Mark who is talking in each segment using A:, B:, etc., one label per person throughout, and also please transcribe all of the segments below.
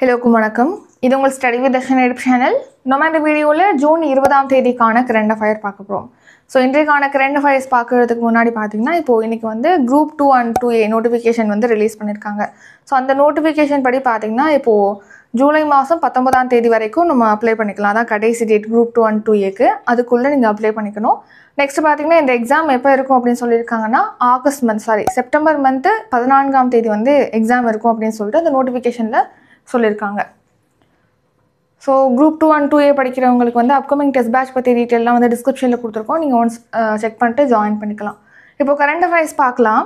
A: எல்லோருக்கும் வணக்கம். இது உங்கள் study with Darshan YouTube channel. நம்ம இந்த வீடியோவில் ஜூன் 20ஆம் தேதிக்கான கரண்ட் அஃபயர் பார்க்க போகிறோம். ஸோ இன்றைக்கான கரண்ட் அஃபயர்ஸ் பார்க்குறதுக்கு முன்னாடி பார்த்தீங்கன்னா இன்றைக்கி வந்து குரூப் 2 and 2A நோட்டிஃபிகேஷன் வந்து ரிலீஸ் பண்ணியிருக்காங்க. ஸோ அந்த நோட்டிஃபிகேஷன் படி பார்த்தீங்கன்னா ஜூலை மாதம் 19ஆம் தேதி வரைக்கும் நம்ம அப்ளை பண்ணிக்கலாம். அதான் கடைசி டேட் குரூப் 2 and 2Aக்கு. அதுக்குள்ளே நீங்கள் அப்ளை பண்ணிக்கணும். நெக்ஸ்ட் பார்த்தீங்கன்னா இந்த எக்ஸாம் எப்போ இருக்கும் அப்படின்னு சொல்லியிருக்காங்கன்னா செப்டம்பர் மந்த்து 14ஆம் தேதி வந்து எக்ஸாம் இருக்கும் அப்படின்னு சொல்லிட்டு அந்த நோட்டிஃபிகேஷனில் சொல்லியிருக்காங்க. ஸோ குரூப் 2 and 2A படிக்கிறவங்களுக்கு வந்து அப்கமிங் டெஸ்ட் பேட்ச் பற்றி டீட்டெயிலாம் வந்து டிஸ்கிரிப்ஷனில் கொடுத்துருக்கோம். நீங்கள் ஒன்ஸ் செக் பண்ணிட்டு ஜாயின் பண்ணிக்கலாம். இப்போ கரண்ட் அஃபேர்ஸ் பார்க்கலாம்.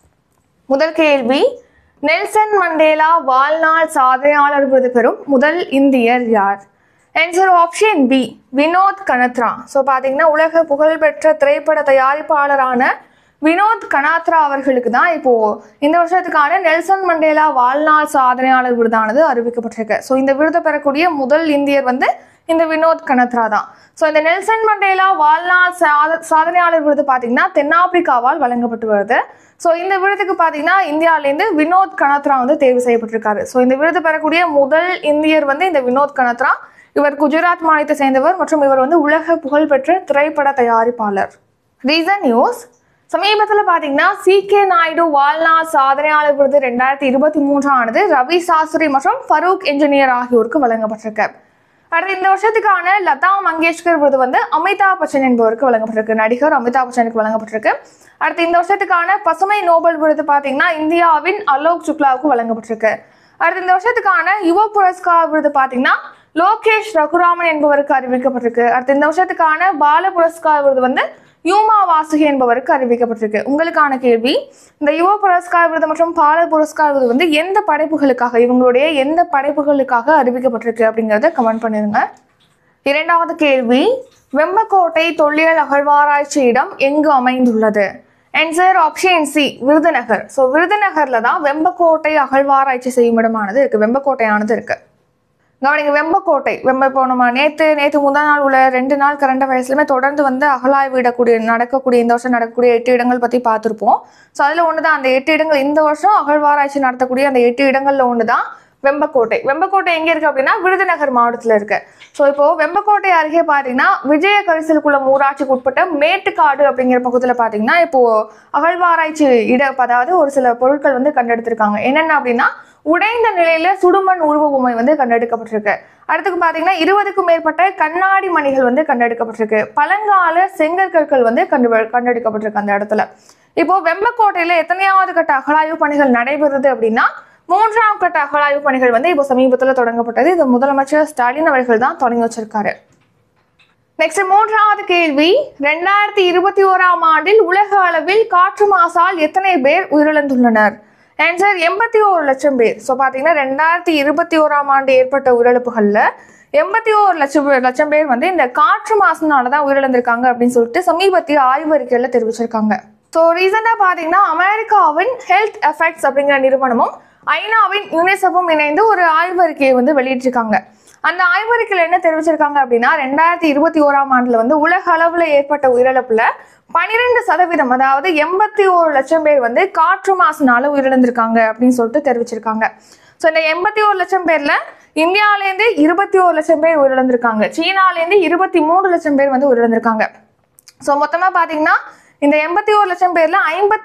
A: முதல் கேள்வி, நெல்சன் மண்டேலா வாழ்நாள் சாதனையாளர் விருது பெறும் முதல் இந்தியர் யார்? Answer option B, Vinod Kanathra. So பார்த்தீங்கன்னா உலக புகழ்பெற்ற திரைப்பட தயாரிப்பாளரான வினோத் கனாத்ரா அவர்களுக்கு தான் இந்த வருஷத்துக்கான நெல்சன் மண்டேலா வாழ்நாள் சாதனையாளர் விருதானது அறிவிக்கப்பட்டிருக்கு. ஸோ இந்த விருதை பெறக்கூடிய முதல் இந்தியர் வந்து இந்த வினோத் கனத்ரா தான். ஸோ இந்த நெல்சன் மண்டேலா வாழ்நாள் சாதனையாளர் விருது பார்த்தீங்கன்னா தென்னாப்பிரிக்காவால் வழங்கப்பட்டு வருது. ஸோ இந்த விருதுக்கு பார்த்தீங்கன்னா இந்தியாவிலேருந்து வினோத் கனத்ரா வந்து தேர்வு செய்யப்பட்டிருக்காரு. ஸோ இந்த விருது பெறக்கூடிய முதல் இந்தியர் வந்து இந்த வினோத் கனத்ரா. இவர் குஜராத் மாநிலத்தை சேர்ந்தவர் மற்றும் இவர் வந்து உலக புகழ்பெற்ற திரைப்பட தயாரிப்பாளர். ரீசன் நியூஸ், சமீபத்தில் பார்த்தீங்கன்னா CK நாயுடு வாழ்நாள் சாதனையாளர் விருது 2023 ஆனது ரவி சாஸ்திரி மற்றும் ஃபரூக் என்ஜினியர் ஆகியோருக்கு வழங்கப்பட்டிருக்கு. அடுத்து இந்த வருஷத்துக்கான லதா மங்கேஷ்கர் விருது வந்து அமிதாப் பச்சன் என்பவருக்கு வழங்கப்பட்டிருக்கு. நடிகர் அமிதாப் பச்சனுக்கு வழங்கப்பட்டிருக்கு. அடுத்து இந்த வருஷத்துக்கான பசுமை நோபல் விருது பார்த்தீங்கன்னா இந்தியாவின் அலோக் சுக்லாவுக்கு வழங்கப்பட்டிருக்கு. அடுத்து இந்த வருஷத்துக்கான யுவ புரஸ்கார் விருது பார்த்தீங்கன்னா லோகேஷ் ரகுராமன் என்பவருக்கு அறிவிக்கப்பட்டிருக்கு. அடுத்து இந்த வருஷத்துக்கான பால புரஸ்கார் விருது வந்து யூமா வாசுகி என்பவருக்கு அறிவிக்கப்பட்டிருக்கு. உங்களுக்கான கேள்வி, இந்த யுவ புரஸ்கார் விருது மற்றும் பால புரஸ்கார் விருது வந்து எந்த படைப்புகளுக்காக, இவங்களுடைய எந்த படைப்புகளுக்காக அறிவிக்கப்பட்டிருக்கு அப்படிங்கிறத கமெண்ட் பண்ணிருங்க. இரண்டாவது கேள்வி, வெம்பக்கோட்டை தொல்லியல் அகழ்வாராய்ச்சி இடம் எங்கு அமைந்துள்ளது? Answer option C, Virudhunagar. So விருதுநகர்ல தான் வெம்பக்கோட்டை அகழ்வாராய்ச்சி செய்யும் இடமானது இருக்கு, வெம்பக்கோட்டையானது இருக்கு. கவனிங்க, வெம்பக்கோட்டை இப்போ நம்ம நேற்று முந்தா நாள் உள்ள 2 நாள் கரண்ட் அஃபேர்ஸ்லையுமே தொடர்ந்து வந்து அகழாய்வு நடக்கக்கூடிய இந்த வருஷம் நடக்கக்கூடிய 8 இடங்கள் பற்றி பார்த்துருப்போம். ஸோ அதில் ஒன்று தான் அந்த 8 இடங்கள், இந்த வருஷம் அகழ்வாராய்ச்சி நடத்தக்கூடிய அந்த 8 இடங்களில் ஒன்று தான் வெம்பக்கோட்டை. வெம்பக்கோட்டை எங்கே இருக்குது அப்படின்னா விருதுநகர் மாவட்டத்தில் இருக்கு. ஸோ இப்போது வெம்பக்கோட்டை அருகே பார்த்தீங்கன்னா விஜய கரிசல்குளம் ஊராட்சிக்கு உட்பட்ட மேட்டுக்காடு அப்படிங்கிற பகுதியில் பார்த்தீங்கன்னா அகழ்வாராய்ச்சி அதாவது ஒரு சில பொருட்கள் வந்து கண்டெடுத்திருக்காங்க. என்னென்ன அப்படின்னா உடைந்த நிலையில சுடுமண் உருவ பொம்மை வந்து கண்டெடுக்கப்பட்டிருக்கு. அடுத்துக்கு பார்த்தீங்கன்னா 20க்கும் மேற்பட்ட கண்ணாடி மணிகள் வந்து கண்டெடுக்கப்பட்டிருக்கு. பழங்கால செங்கற்கற்கள் வந்து கண்டெடுக்கப்பட்டிருக்கு அந்த இடத்துல. இப்போ வெம்பக்கோட்டையில எத்தனையாவது கட்ட அகழாய்வு பணிகள் நடைபெறுது அப்படின்னா 3ஆம் கட்ட அகழாய்வு பணிகள் வந்து இப்போ சமீபத்தில் தொடங்கப்பட்டது. இது முதலமைச்சர் ஸ்டாலின் அவர்கள் தான் தொடங்கி வச்சிருக்காரு. நெக்ஸ்ட் 3வது கேள்வி, 2021ஆம் ஆண்டில் உலக அளவில் காற்று மாசால் எத்தனை பேர் உயிரிழந்துள்ளனர்? ஆன்சர் 81 லட்சம் பேர். ஸோ பார்த்தீங்கன்னா 2021ஆம் ஆண்டு ஏற்பட்ட உயிரிழப்புகளில் 81 லட்சம் பேர் வந்து இந்த காற்று மாசுனால தான் உயிரிழந்திருக்காங்க அப்படின்னு சொல்லிட்டு சமீபத்திய ஆய்வறிக்கையில் தெரிவிச்சிருக்காங்க. ஸோ ரீசெண்டாக பார்த்தீங்கன்னா அமெரிக்காவின் ஹெல்த் எஃபெக்ட்ஸ் அப்படிங்கிற நிறுவனமும் ஐநாவின் யுனிசெஃபும் இணைந்து ஒரு ஆய்வறிக்கையை வந்து வெளியிட்டிருக்காங்க. அந்த ஆய்வறிக்கையில் என்ன தெரிவிச்சிருக்காங்க அப்படின்னா 2021ஆம் ஆண்டில் வந்து உலக அளவில் ஏற்பட்ட உயிரிழப்புல 12%, அதாவது 81 லட்சம் பேர் வந்து காற்று மாசுனால உயிரிழந்திருக்காங்க அப்படின்னு சொல்லிட்டு தெரிவிச்சிருக்காங்க. ஸோ இந்த 81 லட்சம் பேர்ல இந்தியாவிலேருந்து 21 லட்சம் பேர் உயிரிழந்திருக்காங்க. சீனாலேருந்து 23 லட்சம் பேர் வந்து உயிரிழந்திருக்காங்க. ஸோ மொத்தமாக பார்த்தீங்கன்னா இந்த 81 லட்சம் பேர்ல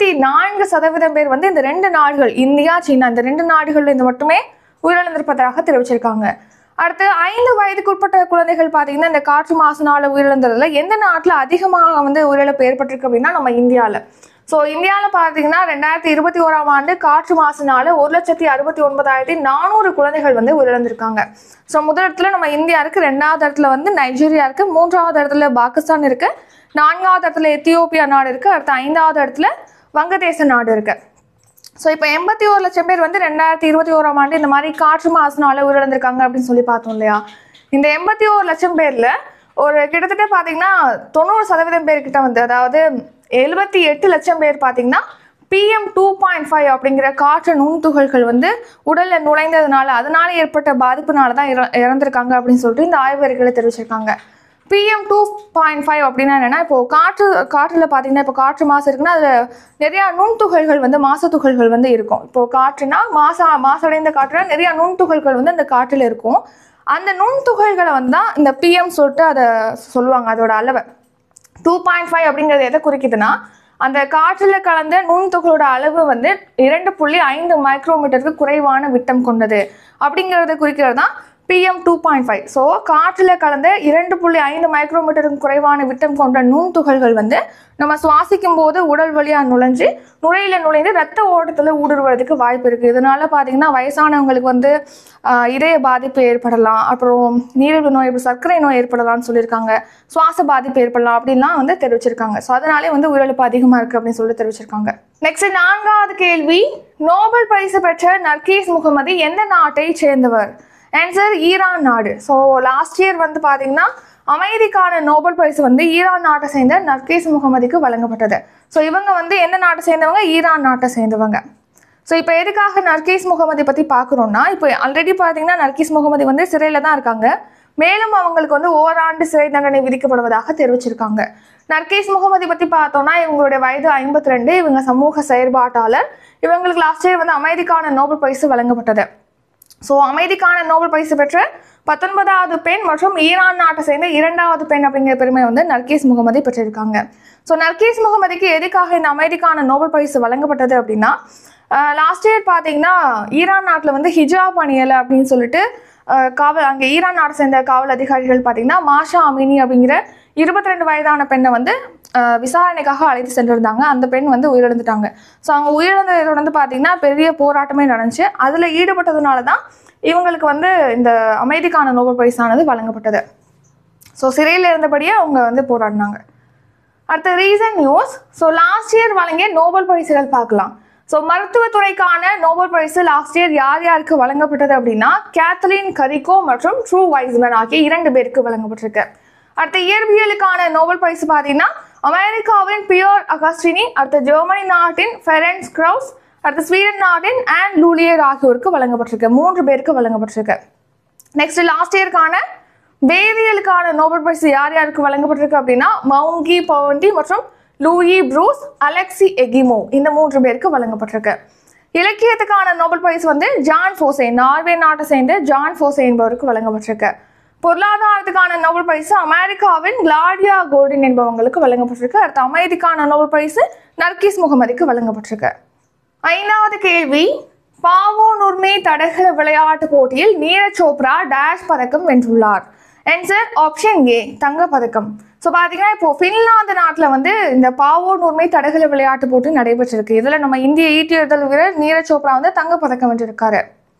A: 54% பேர் வந்து இந்த 2 நாடுகள், இந்தியா சீனா, இந்த 2 நாடுகள்ல இந்த மட்டுமே உயிரிழந்திருப்பதாக தெரிவிச்சிருக்காங்க. அடுத்து 5 வயதுக்கு உட்பட்ட குழந்தைகள் பார்த்தீங்கன்னா இந்த காற்று மாசுனால உயிரிழந்ததுல எந்த நாட்டில் அதிகமாக வந்து உயிரிழப்பு ஏற்பட்டிருக்கு அப்படின்னா நம்ம இந்தியாவில். ஸோ இந்தியாவில் பார்த்தீங்கன்னா 2021ஆம் ஆண்டு காற்று மாசுனால 1,69,400 குழந்தைகள் வந்து உயிரிழந்திருக்காங்க. ஸோ முதல் இடத்துல நம்ம இந்தியா இருக்கு, 2வது இடத்துல வந்து நைஜீரியா இருக்கு, 3வது இடத்துல பாகிஸ்தான் இருக்கு, 4வது இடத்துல எத்தியோப்பியா நாடு இருக்கு, அடுத்து 5வது இடத்துல வங்கதேச நாடு இருக்கு. ஸோ இப்போ 81 லட்சம் பேர் வந்து 2021ஆம் ஆண்டு இந்த மாதிரி காற்று மாசுனால உயிரிழந்திருக்காங்க அப்படின்னு சொல்லி பார்த்தோம் இல்லையா? இந்த 81 லட்சம் பேர்ல ஒரு கிட்டத்தட்ட பார்த்தீங்கன்னா 90% பேர்கிட்ட வந்து, அதாவது 78 லட்சம் பேர் பார்த்தீங்கன்னா PM2.5 அப்படிங்கிற காற்று நுண்துகள்கள் வந்து உடல்ல நுழைந்ததுனால அதனால ஏற்பட்ட பாதிப்புனால தான் இறந்திருக்காங்க அப்படின்னு சொல்லிட்டு இந்த ஆய்வறிக்கையில தெரிவிச்சிருக்காங்க. PM2.5 அப்படின்னா என்னன்னா, இப்போ காற்றுல பார்த்தீங்கன்னா, இப்போ காற்று மாசு இருக்குன்னா அதில் நிறையா நுண்துகள்கள் வந்து மாசுத்துகள்கள் வந்து இருக்கும். இப்போ காற்றுனா மாசடைந்த காற்றுனா நிறையா நுண்துகள்கள் வந்து அந்த காற்றில் இருக்கும். அந்த நுண்துகள்களை வந்து தான் இந்த PM சொல்லிட்டு அதை சொல்லுவாங்க. அதோட அளவை 2.5 அப்படிங்கிறது எதை குறிக்குதுன்னா, அந்த காற்றில் கலந்த நுண்துகளோட அளவு வந்து 2.5 மைக்ரோமீட்டருக்கு குறைவான விட்டம் கொண்டது அப்படிங்கிறத குறிக்கிறது தான் PM2.5. ஸோ காற்றில் கலந்த 2.5 மைக்ரோமீட்டருக்கு குறைவான விட்டம் கொண்ட நுண்துகள்கள் வந்து நம்ம சுவாசிக்கும் போது உடல் வழியாக நுழைந்து ரத்த ஓட்டத்தில் ஊடுருவதுக்கு வாய்ப்பு இருக்குது. இதனால பார்த்தீங்கன்னா வயசானவங்களுக்கு வந்து இதய பாதிப்பு ஏற்படலாம், அப்புறம் நீரிழிவு நோய், சர்க்கரை நோய் ஏற்படலாம்னு சொல்லியிருக்காங்க, சுவாச பாதிப்பு ஏற்படலாம் அப்படின்லாம் வந்து தெரிவிச்சிருக்காங்க. ஸோ அதனாலே வந்து உயிரிழப்பு அதிகமாக இருக்குது அப்படின்னு சொல்லி தெரிவிச்சிருக்காங்க. நெக்ஸ்ட் 4வது கேள்வி, நோபல் பரிசு பெற்ற நர்கீஸ் முகமது எந்த நாட்டை சேர்ந்தவர்? ஆன்சர் ஈரான் நாடு. ஸோ லாஸ்ட் இயர் வந்து பார்த்தீங்கன்னா அமைதிக்கான நோபல் பரிசு வந்து ஈரான் நாட்டை சேர்ந்த நர்கீஸ் முகமதுக்கு வழங்கப்பட்டது. ஸோ இவங்க வந்து எந்த நாட்டை சேர்ந்தவங்க? ஈரான் நாட்டை சேர்ந்தவங்க. ஸோ இப்போ எதுக்காக நர்கீஸ் முகமது பற்றி பார்க்குறோம்னா, இப்போ ஆல்ரெடி பார்த்தீங்கன்னா நர்கீஸ் முகமது வந்து சிறையில் தான் இருக்காங்க. மேலும் அவங்களுக்கு வந்து ஓராண்டு சிறை தண்டனை விதிக்கப்படுவதாக தெரிவிச்சிருக்காங்க. நர்கீஸ் முகமது பற்றி பார்த்தோம்னா இவங்களுடைய வயது 52. இவங்க சமூக செயற்பாட்டாளர். இவங்களுக்கு லாஸ்ட் இயர் வந்து அமைதிக்கான நோபல் பரிசு வழங்கப்பட்டது. ஸோ அமைதிக்கான நோபல் பரிசு பெற்ற 19வது பெண் மற்றும் ஈரான் நாட்டை சேர்ந்த 2வது பெண் அப்படிங்கிற பெருமை வந்து நர்கீஸ் முகமது பெற்றிருக்காங்க. ஸோ நர்கீஸ் முகமதுக்கு எதுக்காக இந்த அமைதிக்கான நோபல் பரிசு வழங்கப்பட்டது அப்படின்னா, லாஸ்ட் இயர் பார்த்தீங்கன்னா ஈரான் நாட்டில் வந்து ஹிஜாப் அணியலை அப்படின்னு சொல்லிட்டு அங்கே ஈரான் நாட்டை சேர்ந்த காவல் அதிகாரிகள் பார்த்தீங்கன்னா மாஷா அமினி அப்படிங்கிற 22 வயதான பெண்ணை வந்து விசாரணைக்காக அழைத்து சென்றிருந்தாங்க. அந்த பெண் வந்து உயிரிழந்துட்டாங்க. ஸோ அவங்க உயிரிழந்ததை தொடர்ந்து பார்த்தீங்கன்னா பெரிய போராட்டமே நடந்துச்சு. அதில் ஈடுபட்டதுனால தான் இவங்களுக்கு வந்து இந்த அமைதிக்கான நோபல் பரிசானது வழங்கப்பட்டது. ஸோ சிறையில் இருந்தபடியே அவங்க வந்து போராடினாங்க. அடுத்த recent news. So last year வழங்கிய நோபல் பரிசுகள் பார்க்கலாம். ஸோ மருத்துவத்துறைக்கான நோபல் பரிசு லாஸ்ட் இயர் யார் யாருக்கு வழங்கப்பட்டது அப்படின்னா, கேத்லின் கரிகோ மற்றும் ட்ரூ வைஸ்மேன் ஆகிய 2 பேருக்கு வழங்கப்பட்டிருக்கு. அடுத்த இயற்பியலுக்கான நோபல் பரிசு பார்த்தீங்கன்னா அமெரிக்காவின் பியோர் அகஸ்டினி, அடுத்த ஜெர்மனி நாட்டின் ஃபெரன்ஸ் கிரவுஸ், அடுத்த ஸ்வீடன் நாட்டின் ஆன் லூலியர் ஆகியோருக்கு வழங்கப்பட்டிருக்கு. 3 பேருக்கு வழங்கப்பட்டிருக்கு. நெக்ஸ்ட் லாஸ்ட் இயருக்கான வேதியியலுக்கான நோபல் பரிசு யார் யாருக்கு வழங்கப்பட்டிருக்கு அப்படின்னா, மவுங்கி பவண்டி மற்றும் லூயி ப்ரூஸ், அலெக்சி எகிமோ, இந்த 3 பேருக்கு வழங்கப்பட்டிருக்கு. இலக்கியத்துக்கான நோபல் பரிசு வந்து ஜான் ஃபோசே, நார்வே நாட்டை சேர்ந்த ஜான் ஃபோசே என்பவருக்கு வழங்கப்பட்டிருக்கு. பொருளாதாரத்துக்கான நோபல் பரிசு அமெரிக்காவின் கிளாடியா கோல்டின் என்பவங்களுக்கு வழங்கப்பட்டிருக்கு. அடுத்த அமைதிக்கான நோபல் பரிசு நர்கீஸ் முகமதுக்கு வழங்கப்பட்டிருக்கு. 5வது கேள்வி, பாவோ நுர்மி தடகள விளையாட்டு போட்டியில் நீரஜ் சோப்ரா டேஷ் பதக்கம் வென்றுள்ளார்? ஆன்சர் ஆப்ஷன் ஏ, தங்கப்பதக்கம். ஸோ பார்த்தீங்கன்னா இப்போ ஃபின்லாந்து நாட்டில் வந்து இந்த பாவோ நுர்மி தடகள விளையாட்டு போட்டி நடைபெற்றிருக்கு. இதில் நம்ம இந்திய ஈட்டி எறிதல் வீரர் நீரஜ் சோப்ரா வந்து தங்கப்பதக்கம் வென்றிருக்காரு.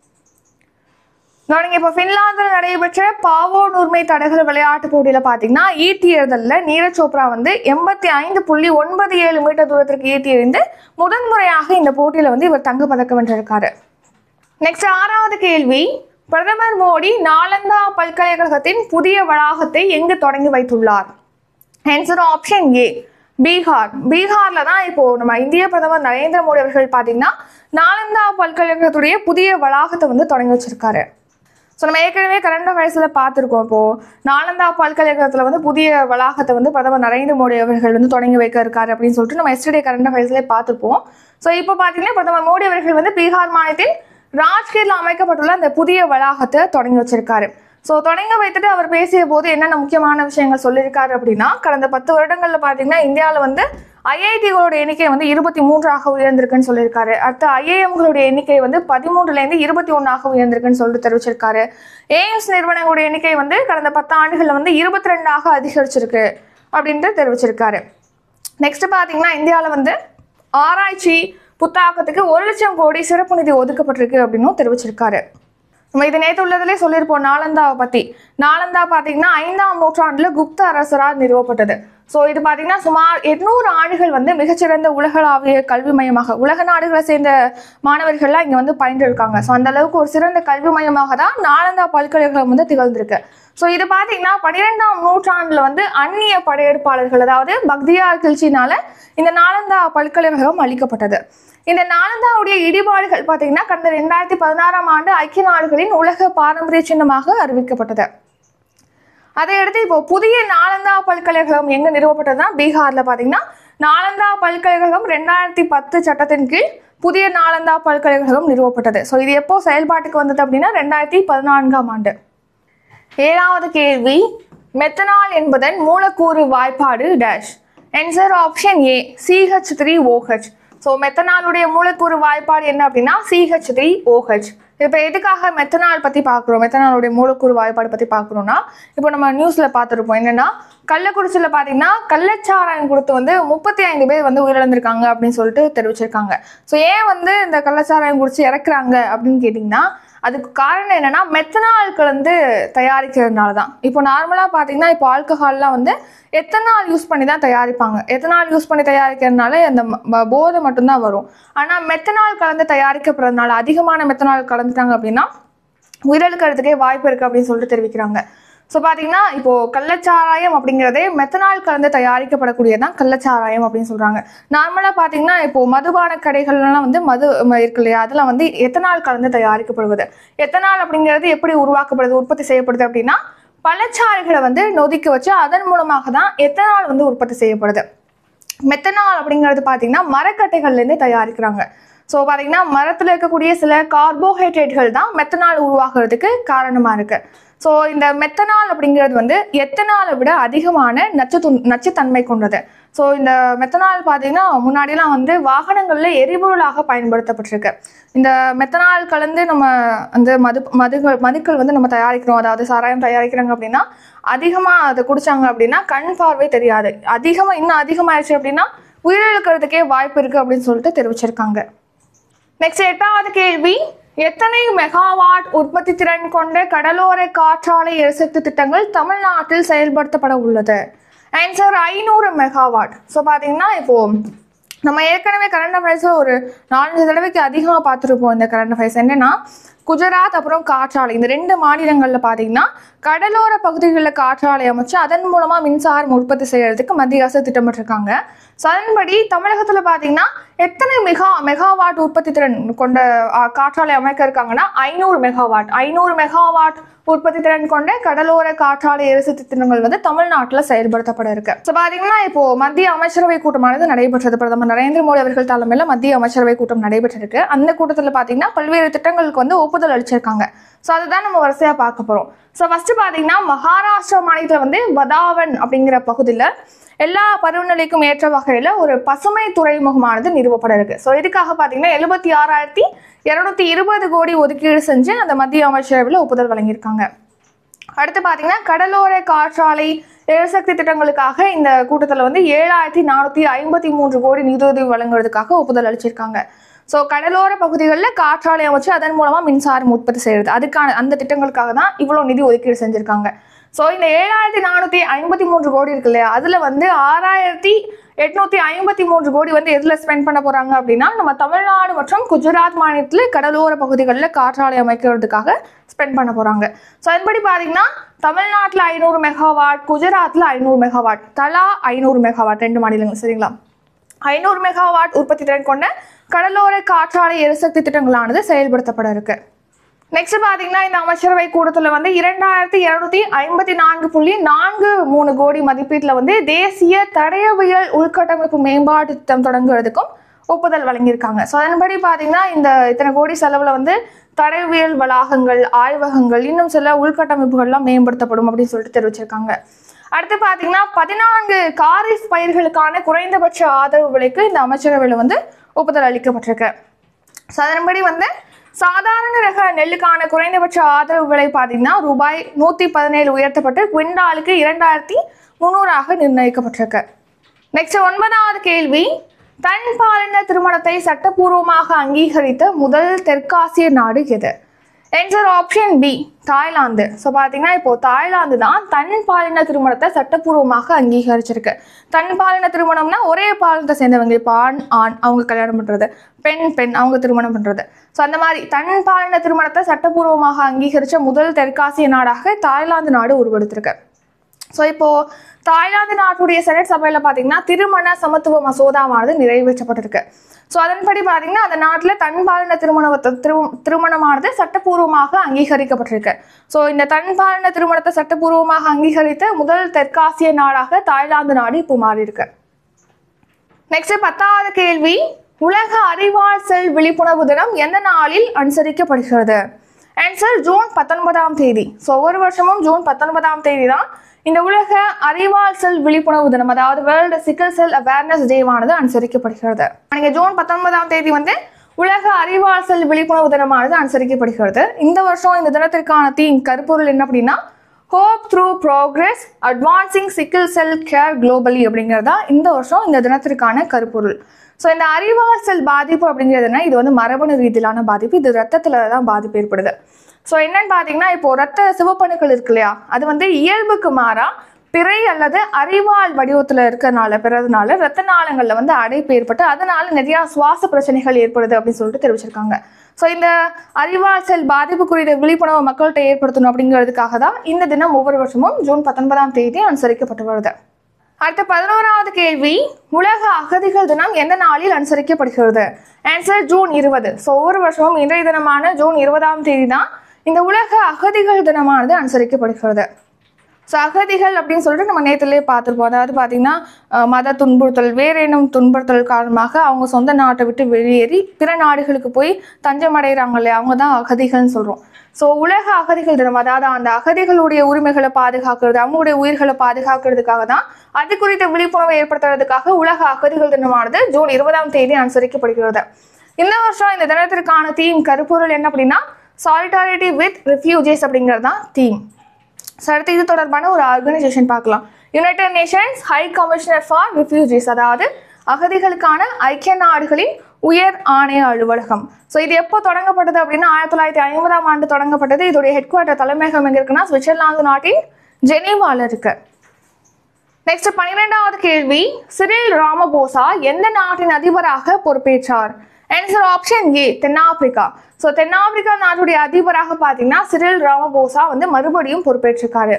A: இப்போ ஃபின்லாந்தில் நடைபெற்ற பாவோ நுர்மி தடகள விளையாட்டு போட்டியில் பார்த்தீங்கன்னா ஈட்டி எறிதலில் நீரஜ் சோப்ரா வந்து 85.97 மீட்டர் தூரத்திற்கு ஈட்டி எறிந்து முதன்முறையாக இந்த போட்டியில் வந்து இவர் தங்கப்பதக்கம் வென்றிருக்காரு. நெக்ஸ்ட் 6வது கேள்வி, பிரதமர் மோடி நாலந்தா பல்கலைக்கழகத்தின் புதிய வளாகத்தை எங்கு தொடங்கி வைத்துள்ளார்? Answer option A, Bihar. பீகாரில் தான் இப்போ நம்ம இந்திய பிரதமர் நரேந்திர மோடி அவர்கள் பார்த்தீங்கன்னா நாலந்தா பல்கலைக்கழகத்துடைய புதிய வளாகத்தை வந்து தொடங்கி வச்சிருக்காரு. ஸோ நம்ம ஏற்கனவே கரண்ட் அஃபேர்ஸில் பார்த்துருக்கோம். இப்போது நாலந்தா பல்கலைக்கழகத்தில் வந்து புதிய வளாகத்தை வந்து பிரதமர் நரேந்திர மோடி அவர்கள் வந்து தொடங்கி வைக்க இருக்காரு அப்படின்னு சொல்லிட்டு நம்ம எஸ்டர்டே கரண்ட் அஃபேர்ஸ்லேயே பார்த்துருப்போம். ஸோ இப்போ பார்த்தீங்கன்னா பிரதமர் மோடி அவர்கள் வந்து பீகார் மாநிலத்தில் ராஜ்கீரில் அமைக்கப்பட்டுள்ள அந்த புதிய வளாகத்தை தொடங்கி வச்சிருக்காரு. ஸோ தொடங்கி வைத்துட்டு அவர் பேசிய போது என்னென்ன முக்கியமான விஷயங்கள் சொல்லியிருக்காரு அப்படின்னா, கடந்த 10 வருடங்களில் பார்த்தீங்கன்னா இந்தியாவில் வந்து ஐஐடிகளோட எண்ணிக்கை வந்து 23ஆக உயர்ந்திருக்குன்னு சொல்லியிருக்காரு. அடுத்த ஐஐஎம்களுடைய எண்ணிக்கை வந்து 13லேருந்து 21ஆக உயர்ந்திருக்குன்னு சொல்லிட்டு தெரிவிச்சிருக்காரு. எய்ம்ஸ் நிறுவனங்களுடைய எண்ணிக்கை வந்து கடந்த 10 ஆண்டுகளில் வந்து 22ஆக அதிகரிச்சிருக்கு அப்படின்ட்டு தெரிவிச்சிருக்காரு. நெக்ஸ்ட் பார்த்தீங்கன்னா இந்தியாவில் வந்து ஆராய்ச்சி புத்தாக்கத்துக்கு 1 லட்சம் கோடி சிறப்பு நிதி ஒதுக்கப்பட்டிருக்கு அப்படின்னும் தெரிவிச்சிருக்காரு. நம்ம இது நேற்று உள்ளதுலேயே சொல்லியிருப்போம் நாலந்தாவை பற்றி. நாலந்தா பார்த்தீங்கன்னா 5ஆம் நூற்றாண்டில் குப்த அரசரால் நிறுவப்பட்டது. ஸோ இது பார்த்தீங்கன்னா சுமார் 800 ஆண்டுகள் வந்து மிகச்சிறந்த உலகளாவிய கல்வி மையமாக உலக நாடுகளை சேர்ந்த மாணவர்கள்லாம் இங்கே வந்து பயின்று இருக்காங்க. ஸோ அந்த அளவுக்கு ஒரு சிறந்த கல்வி மையமாக தான் நாலந்தா பல்கலைக்கழகம் வந்து திகழ்ந்திருக்கு. ஸோ இது பார்த்தீங்கன்னா 12ஆம் நூற்றாண்டில் வந்து அந்நிய படையெடுப்பாளர்கள், அதாவது பக்தியார் கிழ்ச்சினால இந்த நாலந்தா பல்கலைக்கழகம் அளிக்கப்பட்டது. இந்த நாலந்தாவுடைய இடிபாடுகள் பார்த்தீங்கன்னா கடந்த 2016ஆம் ஆண்டு ஐக்கிய நாடுகளின் உலக பாரம்பரிய சின்னமாக அறிவிக்கப்பட்டது. அதையடுத்து இப்போ புதிய நாலந்தா பல்கலைக்கழகம் எங்க நிறுவப்பட்டதுன்னா பீகார்ல பாத்தீங்கன்னா நாலந்தா பல்கலைக்கழகம் 2010 சட்டத்தின் கீழ் புதிய நாலந்தா பல்கலைக்கழகம் நிறுவப்பட்டது. ஸோ இது எப்போ செயல்பாட்டுக்கு வந்தது அப்படின்னா 2014ஆம் ஆண்டு. 7வது கேள்வி, மெத்தனால் என்பதன் மூலக்கூறு வாய்ப்பாடு dash. Answer option A CH3OH. So மெத்தனாலுடைய மூலக்கூறு வாய்ப்பாடு என்ன அப்படின்னா CH3OH. இப்போ எதுக்காக மெத்தனால் பற்றி பார்க்குறோம், மெத்தனாலுடைய மூலக்கூறு வாய்ப்பாடு பற்றி பார்க்குறோம்னா, இப்போ நம்ம நியூஸில் பார்த்துருப்போம் என்னென்னா கள்ளக்குறிச்சியில் பார்த்தீங்கன்னா கள்ளச்சாராயம் கொடுத்து 35 பேர் உயிரிழந்திருக்காங்க அப்படின்னு சொல்லிட்டு தெரிவிச்சிருக்காங்க. ஸோ ஏன் இந்த கள்ளச்சாராயம் குடிச்சு இறக்குறாங்க அப்படின்னு கேட்டிங்கன்னா அதுக்கு காரணம் என்னன்னா மெத்தனால் கலந்து தயாரிக்கிறதுனால தான். இப்போ நார்மலாக பார்த்தீங்கன்னா இப்போ ஆல்கஹால்லாம் எத்தனால் யூஸ் பண்ணி தான் தயாரிப்பாங்க. எத்தனால் யூஸ் பண்ணி தயாரிக்கிறதுனால அந்த போதை மட்டும்தான் வரும். ஆனால் மெத்தனால் கலந்து தயாரிக்கப்படுறதுனால அதிகமான மெத்தனால் கலந்துட்டாங்க அப்படின்னா உயிரிழக்கிறதுக்கே வாய்ப்பு இருக்குது அப்படின்னு சொல்லிட்டு தெரிவிக்கிறாங்க. ஸோ பார்த்தீங்கன்னா இப்போது கள்ளச்சாராயம் அப்படிங்கிறதே மெத்தனால் கலந்து தயாரிக்கப்படக்கூடியதான் கள்ளச்சாராயம் அப்படின்னு சொல்கிறாங்க. நார்மலாக பார்த்தீங்கன்னா இப்போது மதுபான கடைகள்லாம் மது இருக்கு இல்லையா, அதில் எத்தனால் கலந்து தயாரிக்கப்படுவது. எத்தனால் அப்படிங்கிறது எப்படி உருவாக்கப்படுது, உற்பத்தி செய்யப்படுது அப்படின்னா பழச்சாறுகளை நொதிக்க வச்சு அதன் மூலமாக தான் எத்தனால் உற்பத்தி செய்யப்படுது. மெத்தனால் அப்படிங்கிறது பார்த்தீங்கன்னா மரக்கட்டைகள்லேருந்து தயாரிக்கிறாங்க. ஸோ பார்த்தீங்கன்னா மரத்தில் இருக்கக்கூடிய சில கார்போஹைட்ரேட்கள் தான் மெத்தனால் உருவாக்குறதுக்கு காரணமாக இருக்குது. ஸோ இந்த மெத்தனால் அப்படிங்கிறது எத்தனாலை விட அதிகமான நச்சுத்தன்மை கொண்டது. ஸோ இந்த மெத்தனால் பார்த்தீங்கன்னா முன்னாடியெல்லாம் வாகனங்களில் எரிபொருளாக பயன்படுத்தப்பட்டிருக்கு. இந்த மெத்தனால் கலந்து நம்ம மதுக்கள் நம்ம தயாரிக்கிறோம், அதாவது சாராயம் தயாரிக்கிறாங்க அப்படின்னா அதிகமாக அதை குடித்தாங்க அப்படின்னா கண் பார்வை தெரியாது, இன்னும் அதிகமாகிடுச்சு அப்படின்னா உயிரிழக்கிறதுக்கே வாய்ப்பு இருக்குது அப்படின்னு சொல்லிட்டு தெரிவிச்சிருக்காங்க. நெக்ஸ்ட் 8வது கேள்வி, எத்தனை மெகாவாட் உற்பத்தி திறன் கொண்ட கடலோர காற்றாலை எரிசக்தி திட்டங்கள் தமிழ்நாட்டில் செயல்படுத்தப்பட உள்ளது? Answer 500 megawatt. ஸோ பார்த்தீங்கன்னா இப்போது நம்ம ஏற்கனவே கரண்ட் அஃபேர்ஸில் ஒரு 4 தடவைக்கு அதிகமாக பார்த்துருப்போம். இந்த கரண்ட் அஃபேர்ஸ் என்னென்னா குஜராத் அப்புறம் காற்றாலை, இந்த 2 மாநிலங்களில் பார்த்தீங்கன்னா கடலோர பகுதிகளில் காற்றாலை அமைச்சு அதன் மூலமாக மின்சாரம் உற்பத்தி செய்யறதுக்கு மத்திய அரசு திட்டமிட்டிருக்காங்க. ஸோ அதன்படி தமிழகத்தில் பார்த்தீங்கன்னா எத்தனை மெகாவாட் உற்பத்தி திறன் கொண்ட காற்றாலை அமைக்க இருக்காங்கன்னா 500 மெகாவாட். 500 மெகாவாட் உற்பத்தி திறன் கொண்ட கடலோர காற்றாலை எரிசக்தி திட்டங்கள் தமிழ்நாட்டில் செயல்படுத்தப்பட இருக்கு. ஸோ பார்த்தீங்கன்னா இப்போ மத்திய அமைச்சரவை கூட்டமானது நடைபெற்றது. பிரதமர் நரேந்திர மோடி அவர்கள் தலைமையில் மத்திய அமைச்சரவை கூட்டம் நடைபெற்றிருக்கு. அந்த கூட்டத்தில் பார்த்தீங்கன்னா பல்வேறு திட்டங்களுக்கு ஒப்புதல் அளிச்சிருக்காங்க. ஸோ அதுதான் நம்ம வரிசையாக பார்க்க போகிறோம். ஸோ ஃபர்ஸ்ட் பார்த்தீங்கன்னா மகாராஷ்டிரா மாநிலத்தில் வதாவன் அப்படிங்கிற பகுதியில் எல்லா பருவநிலைக்கும் ஏற்ற வகையில் ஒரு பசுமை துறைமுகமானது நிறுவப்பட இருக்கு. ஸோ இதுக்காக பார்த்தீங்கன்னா 76,220 கோடி ஒதுக்கீடு செஞ்சு அந்த மத்திய அமைச்சரவையில் ஒப்புதல் வழங்கியிருக்காங்க. அடுத்து பார்த்தீங்கன்னா கடலோர காற்றாலை எரிசக்தி திட்டங்களுக்காக இந்த கூட்டத்தில் 7,453 கோடி நிதியுதவி வழங்குறதுக்காக ஒப்புதல் அளிச்சிருக்காங்க. ஸோ கடலோர பகுதிகளில் காற்றாலை அமைச்சு அதன் மூலமாக மின்சாரம் உற்பத்தி செய்கிறது, அதுக்கான அந்த திட்டங்களுக்காக தான் இவ்வளோ நிதி ஒதுக்கீடு செஞ்சுருக்காங்க. ஸோ இந்த 7,453 கோடி இருக்கு இல்லையா, அதில் 6,853 கோடி எதில் ஸ்பெண்ட் பண்ண போகிறாங்க அப்படின்னா நம்ம தமிழ்நாடு மற்றும் குஜராத் மாநிலத்தில் கடலோர பகுதிகளில் காற்றாலை அமைக்கிறதுக்காக ஸ்பெண்ட் பண்ண போகிறாங்க. ஸோ அதன்படி பார்த்தீங்கன்னா தமிழ்நாட்டில் 500 மெகாவாட், குஜராத்தில் 500 மெகாவாட், தலா 500 மெகாவாட் 2 மாநிலங்கள் சரிங்களா. 500 மெகாவாட் உற்பத்தி திறன் கொண்ட கடலோர காற்றாலை எரிசக்தி திட்டங்களானது செயல்படுத்தப்பட இருக்கு. நெக்ஸ்ட் பார்த்தீங்கன்னா இந்த அமைச்சரவை கூட்டத்தில் 2,254.43 கோடி மதிப்பீட்டில் தேசிய தடயவியல் உள்கட்டமைப்பு மேம்பாட்டு திட்டம் தொடங்குறதுக்கும் ஒப்புதல் வழங்கியிருக்காங்க. ஸோ அதன்படி பார்த்தீங்கன்னா இந்த இத்தனை கோடி செலவில் தடயவியல் வளாகங்கள், ஆய்வகங்கள், இன்னும் சில உள்கட்டமைப்புகள்லாம் மேம்படுத்தப்படும் அப்படின்னு சொல்லிட்டு தெரிவிச்சிருக்காங்க. அடுத்து பார்த்தீங்கன்னா 14 காரிஃப் பயிர்களுக்கான குறைந்தபட்ச ஆதரவு விலைக்கு இந்த அமைச்சரவையில் ஒப்புதல் அளிக்கப்பட்டிருக்கு. ஸோ அதன்படி சாதாரண ரக நெல்லுக்கான குறைந்தபட்ச ஆதரவு விலை பார்த்தீங்கன்னா ரூபாய் 117 உயர்த்தப்பட்டு குவிண்டாலுக்கு 2,300 நிர்ணயிக்கப்பட்டிருக்கு. நெக்ஸ்ட் 9வது கேள்வி, தன் பாலின திருமணத்தை சட்டப்பூர்வமாக அங்கீகரித்த முதல் தெற்காசிய நாடு எது? Answer option B Thailand. So பார்த்தீங்கன்னா இப்போ தாய்லாந்து தான் தன் பாலின திருமணத்தை சட்டப்பூர்வமாக அங்கீகரிச்சிருக்கு. தன் பாலின திருமணம்னா ஒரே பாலினத்தை சேர்ந்தவங்க, இப்போ ஆண் அவங்க கல்யாணம் பண்ணுறது, பெண் அவங்க திருமணம் பண்ணுறது. ஸோ அந்த மாதிரி தன் பாலின திருமணத்தை சட்டப்பூர்வமாக அங்கீகரித்த முதல் தெற்காசிய நாடாக தாய்லாந்து நாடு உருவெடுத்திருக்கு. ஸோ இப்போது தாய்லாந்து நாட்டுடைய செனட் சபையில் பார்த்தீங்கன்னா திருமண சமத்துவ மசோதாவானது நிறைவேற்றப்பட்டிருக்கு. ஸோ அதன்படி பார்த்தீங்கன்னா அந்த நாட்டில் தன்பாலின திருமணமானது சட்டப்பூர்வமாக அங்கீகரிக்கப்பட்டிருக்கு. ஸோ இந்த தன்பாலின திருமணத்தை சட்டப்பூர்வமாக அங்கீகரித்த முதல் தெற்காசிய நாடாக தாய்லாந்து நாடு இப்போ மாறி இருக்கு. நெக்ஸ்ட் 10வது கேள்வி, உலக அறிவால் செல் விழிப்புணர்வு தினம் எந்த நாளில் அனுசரிக்கப்படுகிறது? ஆன்சர் ஜூன் 19ஆம் தேதி. ஸோ ஒவ்வொரு வருஷமும் ஜூன் 19ஆம் தேதி தான் இந்த உலக அறிவால் செல் விழிப்புணர்வு தினம், அதாவது வேர்ல்டு சிக்கல் செல் அவேர்னஸ் டேவானது அனுசரிக்கப்படுகிறது. நீங்க ஜூன் 19ஆம் தேதி வந்து உலக அறிவால் செல் விழிப்புணர்வு தினமானது அனுசரிக்கப்படுகிறது. இந்த வருஷம் இந்த தினத்திற்கான தீம் கருப்பொருள் என்ன அப்படின்னா hope through progress advancing sickle cell care globally அப்படிங்கிறதா இந்த வருஷம் இந்த தினத்திற்கான கருப்பொருள். ஸோ இந்த அறிவால் செல் பாதிப்பு அப்படிங்கிறதுனா இது வந்து மரபணு ரீதியிலான பாதிப்பு, இது ரத்தத்தில் தான் பாதிப்பு ஏற்படுது. ஸோ என்னன்னு பார்த்தீங்கன்னா இப்போது ரத்த சிவப்பணுக்கள் இருக்கு இல்லையா, அது வந்து இயல்புக்கு மாறா பிறை அல்லது அறிவால் வடிவத்தில் பிறதுனால ரத்த நாளங்களில் வந்து அடைப்பு ஏற்பட்டு அதனால நிறையா சுவாச பிரச்சனைகள் ஏற்படுது அப்படின்னு சொல்லிட்டு தெரிவிச்சிருக்காங்க. ஸோ இந்த அறிவால் செல் பாதிப்பு குறித்த விழிப்புணர்வு மக்கள்கிட்ட ஏற்படுத்தணும் அப்படிங்கிறதுக்காக தான் இந்த தினம் ஒவ்வொரு வருஷமும் ஜூன் 19ஆம் தேதி அனுசரிக்கப்பட்டு வருது. அடுத்த 11வது கேள்வி, உலக அகதிகள் தினம் எந்த நாளில் அனுசரிக்கப்படுகிறது? Answer June 20. ஸோ ஒவ்வொரு வருஷமும் இன்றைய தினமான ஜூன் 20ஆம் தேதி தான் இந்த உலக அகதிகள் தினமானது அனுசரிக்கப்படுகிறது. ஸோ அகதிகள் அப்படின்னு சொல்லிட்டு நம்ம நேற்றுலேயே பார்த்துருப்போம். அதாவது பார்த்தீங்கன்னா மத துன்புறுத்தல், வேறேனும் துன்புறுத்தல் காரணமாக அவங்க சொந்த நாட்டை விட்டு வெளியேறி பிற நாடுகளுக்கு போய் தஞ்சம் அடைகிறாங்க இல்லையா, அவங்க தான் அகதிகள்னு சொல்கிறோம். ஸோ உலக அகதிகள் தினம், அதாவது அந்த அகதிகளுடைய உரிமைகளை பாதுகாக்கிறது, அவங்களுடைய உயிர்களை பாதுகாக்கிறதுக்காக தான் அது குறித்த விழிப்புணர்வை ஏற்படுத்துறதுக்காக உலக அகதிகள் தினமானது ஜூன் 20ஆம் தேதி அனுசரிக்கப்படுகிறது. இந்த வருஷம் இந்த தினத்திற்கான தீம் கருப்பொருள் என்ன அப்படின்னா சாலிடாரிட்டி வித் ரெஃப்யூஜிஸ் அப்படிங்கிறது தான் தீம். ஸோ அடுத்து இது தொடர்பான ஒரு ஆர்கனைசேஷன் பார்க்கலாம். United Nations High Commissioner for Refugees, அதாவது அகதிகளுக்கான ஐக்கிய நாடுகளின் உயர் ஆணைய அலுவலகம். ஸோ இது எப்போ தொடங்கப்பட்டது அப்படின்னா 1950ஆம் ஆண்டு தொடங்கப்பட்டது. இதோடைய ஹெட் குவார்ட்டர் தலைமையகம் எங்கே இருக்குன்னா சுவிட்சர்லாந்து நாட்டின் ஜெனீவாவில் இருக்கு. நெக்ஸ்ட் 12வது கேள்வி, சிரில் ராமபோசா எந்த நாட்டின் அதிபராக பொறுப்பேற்றார்? ஆன்சர் ஆப்ஷன் ஏ தென்னாப்பிரிக்கா. ஸோ தென்னாப்பிரிக்கா நாட்டுடைய அதிபராக பார்த்தீங்கன்னா சிரில் ராமபோசா வந்து மறுபடியும் பொறுப்பேற்றிருக்காரு.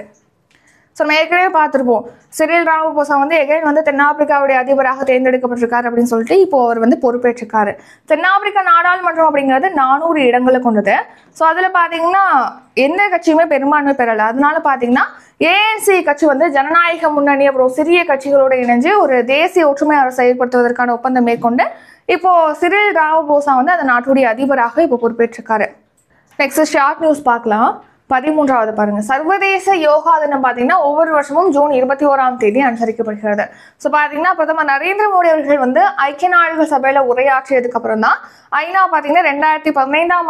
A: ஸோ நம்ம ஏற்கனவே பார்த்துருப்போம் சிரில் ராமபோசா வந்து எகைன் வந்து தென்னாப்பிரிக்காவுடைய அதிபராக தேர்ந்தெடுக்கப்பட்டிருக்காரு அப்படின்னு சொல்லிட்டு இப்போ அவர் வந்து பொறுப்பேற்றிருக்காரு. தென்னாப்பிரிக்கா நாடாளுமன்றம் அப்படிங்கிறது 400 இடங்களை கொண்டது. ஸோ அதில் பார்த்தீங்கன்னா எந்த கட்சியுமே பெரும்பான்மை பெறலை. அதனால பார்த்தீங்கன்னா ஏஎன்சி கட்சி வந்து ஜனநாயக முன்னணி அப்புறம் சிறிய கட்சிகளோடு இணைஞ்சு ஒரு தேசிய ஒற்றுமை அரசை ஏற்படுத்துவதற்கான ஒப்பந்தம் மேற்கொண்டு இப்போ சிரில் ராமபோசா வந்து அந்த நாட்டுடைய அதிபராக இப்போ பொறுப்பேற்றிருக்காரு. நெக்ஸ்ட் ஷார்ட் நியூஸ் பார்க்கலாம். 13வது பாருங்க, சர்வதேச யோகா தினம் பார்த்தீங்கன்னா ஒவ்வொரு வருஷமும் ஜூன் 21ஆம் தேதி அனுசரிக்கப்படுகிறது. ஸோ பார்த்தீங்கன்னா பிரதமர் நரேந்திர மோடி அவர்கள் வந்து ஐக்கிய நாடுகள் சபையில் உரையாற்றியதுக்கு அப்புறம் தான் ஐநா பார்த்தீங்கன்னா 2015ஆம்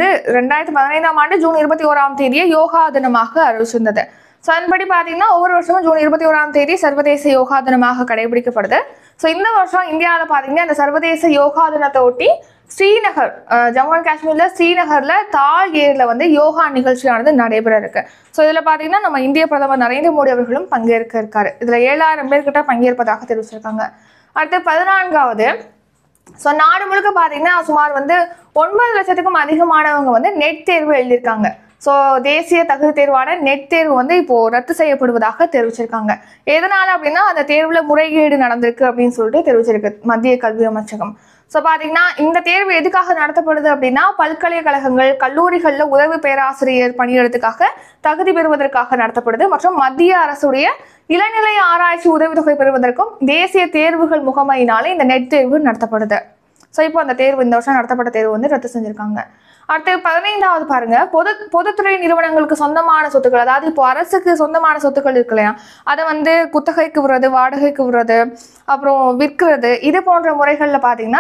A: ஆண்டு ஜூன் 21ஆம் தேதியை யோகா தினமாக அறிவிச்சிருந்தது. ஸோ அதன்படி பார்த்தீங்கன்னா ஒவ்வொரு வருஷமும் ஜூன் 21ஆம் தேதி சர்வதேச யோகா தினமாக கடைபிடிக்கப்படுது. ஸோ இந்த வருஷம் இந்தியாவில் பார்த்தீங்கன்னா இந்த சர்வதேச யோகா தினத்தை ஒட்டி ஸ்ரீநகர், ஜம்மு அண்ட் காஷ்மீரில் ஸ்ரீநகரில் தால் ஏரியில் வந்து யோகா நிகழ்ச்சியானது நடைபெற இருக்கு. ஸோ இதில் பார்த்தீங்கன்னா நம்ம இந்திய பிரதமர் நரேந்திர மோடி அவர்களும் பங்கேற்க இருக்காரு. இதில் 7000 பேர்கிட்ட பங்கேற்பதாக தெரிவிச்சிருக்காங்க. அடுத்து 14வது, ஸோ நாடு முழுக்க பார்த்தீங்கன்னா சுமார் வந்து 9 லட்சத்துக்கும் அதிகமானவங்க வந்து நெட் தேர்வு எழுதியிருக்காங்க. ஸோ தேசிய தகுதி தேர்வான நெட் தேர்வு வந்து இப்போது ரத்து செய்யப்படுவதாக தெரிவிச்சிருக்காங்க. எதனால் அப்படின்னா அந்த தேர்வில் முறைகேடு நடந்திருக்கு அப்படின்னு சொல்லிட்டு தெரிவிச்சிருக்கு மத்திய கல்வி அமைச்சகம். ஸோ பார்த்தீங்கன்னா இந்த தேர்வு எதுக்காக நடத்தப்படுது அப்படின்னா பல்கலைக்கழகங்கள் கல்லூரிகளில் உதவி பேராசிரியர் பணியிடத்துக்காக தகுதி பெறுவதற்காக நடத்தப்படுது மற்றும் மத்திய அரசுடைய இளநிலை ஆராய்ச்சி உதவித்தொகை பெறுவதற்கும் தேசிய தேர்வுகள் முகமையினாலே இந்த நெட் தேர்வு நடத்தப்படுது. ஸோ இப்போ அந்த தேர்வு இந்த வருஷம் நடத்தப்பட்ட தேர்வு வந்து ரத்து செஞ்சுருக்காங்க. அடுத்து 15வது பாருங்க, பொதுத்துறை நிறுவனங்களுக்கு சொந்தமான சொத்துக்கள், அதாவது இப்போ அரசுக்கு சொந்தமான சொத்துக்கள் இருக்கு இல்லையா, அதை வந்து குத்தகைக்கு விடுறது, வாடகைக்கு விடுறது, அப்புறம் விற்கிறது, இது போன்ற முறைகளில் பார்த்தீங்கன்னா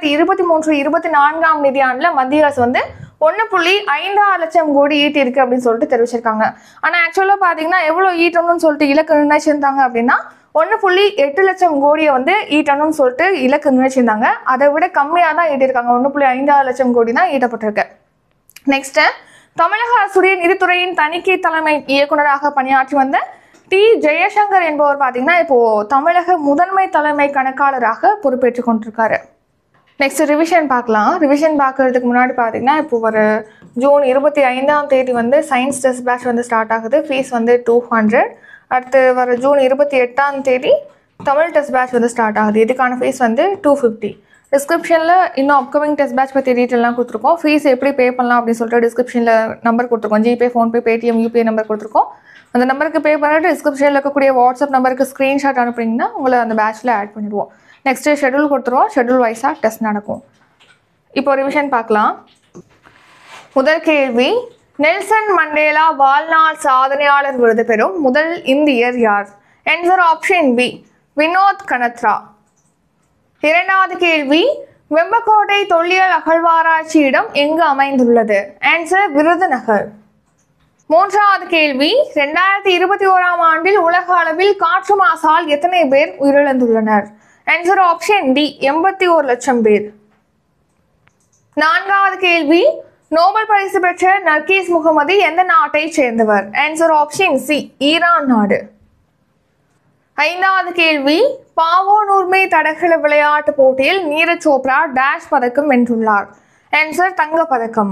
A: 2023-24ஆம் நிதியாண்டில் மத்திய அரசு வந்து 1.56 லட்சம் கோடி ஈட்டி இருக்கு அப்படின்னு சொல்லிட்டு தெரிவிச்சிருக்காங்க. ஆனால் ஆக்சுவலாக பார்த்தீங்கன்னா எவ்வளோ ஈட்டணும்னு சொல்லிட்டு இலக்கு நிர்ணயிச்சிருந்தாங்க அப்படின்னா 1.8 லட்சம் கோடியை வந்து ஈட்டணும்னு சொல்லிட்டு இலக்கு நிர்ணயிச்சிருந்தாங்க. அதை விட கம்மியாக தான் ஈட்டிருக்காங்க. 1.56 லட்சம் கோடி தான் ஈட்டப்பட்டிருக்கு. நெக்ஸ்ட், தமிழக அரசுடைய நிதித்துறையின் தணிக்கை தலைமை இயக்குநராக பணியாற்றி வந்த டி ஜெயசங்கர் என்பவர் பார்த்தீங்கன்னா இப்போ தமிழக முதன்மை தலைமை கணக்காளராக பொறுப்பேற்று கொண்டிருக்காரு. நெக்ஸ்ட் ரிவிஷன் பார்க்கலாம். ரிவிஷன் பார்க்கறதுக்கு முன்னாடி பார்த்தீங்கன்னா இப்போ ஒரு ஜூன் 25ஆம் தேதி வந்து சயின்ஸ் டெஸ்ட் பேட்ச் வந்து ஸ்டார்ட் ஆகுது. ஃபீஸ் வந்து 200. அடுத்து வர ஜூன் 28ஆம் தேதி தமிழ் டெஸ்ட் பேட்ச் வந்து ஸ்டார்ட் ஆகுது. இதுக்கான ஃபீஸ் வந்து 250. டிஸ்கிரிப்ஷனில் இன்னும் அப்கமிங் டெஸ்ட் பேட்ச் பற்றி டீட்டெயிலாம் கொடுத்துருக்கோம். ஃபீஸ் எப்படி பே பண்ணலாம் அப்படின்னு சொல்லிட்டு டிஸ்கிரிப்ஷனில் நம்பர் கொடுத்துருக்கோம். GPay, PhonePe, Paytm, UPI number கொடுத்துருக்கோம். அந்த நம்பருக்கு பே பண்ணிட்டு டிஸ்கிரிப்ஷனில் இருக்கக்கூடிய வாட்ஸ்அப் நம்பருக்கு ஸ்க்ரீன்ஷாட் அனுப்புனீங்கன்னா உங்களை அந்த பேட்ச்சில் ஆட் பண்ணிடுவோம். நெக்ஸ்ட்டு ஷெட்யூல் கொடுத்துருவோம். ஷெட்யூல் வைஸாக டெஸ்ட் நடக்கும். இப்போ ரிவிஷன் பார்க்கலாம். முதல் கேள்வி, நெல்சன் மண்டேலா வாழ்நாள் சாதனையாளர் விருது பெறும் முதல் இந்தியர் யார்? Answer option B, Vinod Kanathra. இரண்டாவது கேள்வி, வெம்பக்கோட்டை தொல்லியல் அகழ்வாராய்ச்சியிடம் எங்கு அமைந்துள்ளது? ஆன்சர் விருதுநகர். மூன்றாவது கேள்வி, 2021ஆம் ஆண்டில் உலக அளவில் காற்று மாசால் எத்தனை பேர் உயிரிழந்துள்ளனர்? ஆன்சர் ஆப்ஷன் டி, 81 லட்சம் பேர். நான்காவது கேள்வி, நோபல் பரிசு பெற்ற நர்கீஸ் முகமது எந்த நாட்டை சேர்ந்தவர்? ஆன்சர் ஆப்ஷன் சி, ஈரான் நாடு. ஐந்தாவது கேள்வி, பாவோ நூர்மே தடகள விளையாட்டு போட்டியில் நீரஜ் சோப்ரா டேஷ் பதக்கம் வென்றுள்ளார்? ஆன்சர் தங்க பதக்கம்.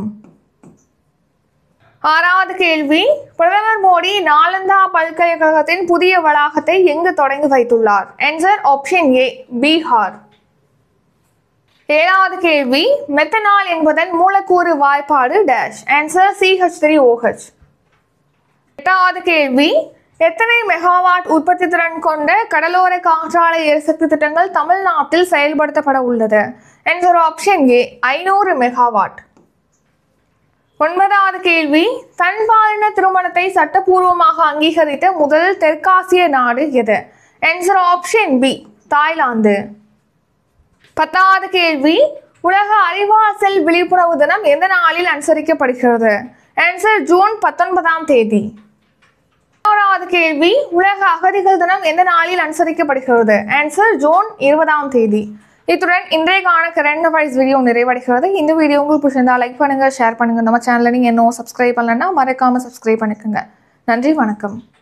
A: ஆறாவது கேள்வி, பிரதமர் மோடி நாலந்தா பல்கலைக்கழகத்தின் புதிய வளாகத்தை எங்கு தொடங்கி வைத்துள்ளார்? Answer option A, Bihar. ஏழாவது கேள்வி, மெத்தனால் என்பதன் மூலக்கூறு வாய்ப்பாடு டேஷ்? Answer CH3OH. எட்டாவது கேள்வி, எத்தனை மெகாவாட் உற்பத்தி திறன் கொண்ட கடலோர காற்றாலை எரிசக்தி திட்டங்கள் தமிழ்நாட்டில் செயல்படுத்தப்பட உள்ளது? Answer option A, 500 megawatt. ஒன்பதாவது கேள்வி, தன்பாலின திருமணத்தை சட்டப்பூர்வமாக அங்கீகரித்த முதல் தெற்காசிய நாடு எது? Answer option B, Thailand. பத்தாவது கேள்வி, உலக அறிவாற்றல் விழிப்புணர்வு தினம் எந்த நாளில் அனுசரிக்கப்படுகிறது? ஆன்சர் ஜூன் 19ஆம் தேதி. 11வது கேள்வி, உலக அகதிகள் தினம் எந்த நாளில் அனுசரிக்கப்படுகிறது? ஆன்சர் ஜூன் 20ஆம் தேதி. இத்துடன் இன்றைக்கான கரண்ட் அஃபேர்ஸ் வீடியோ நிறைவடைகிறது. இந்த வீடியோ உங்களுக்கு பிடிச்சிருந்தா லைக் பண்ணுங்க, ஷேர் பண்ணுங்க. நம்ம சேனலை நீங்க இன்னும் சப்ஸ்கிரைப் பண்ணலன்னா மறக்காம சப்ஸ்கிரைப் பண்ணிக்கோங்க. நன்றி, வணக்கம்.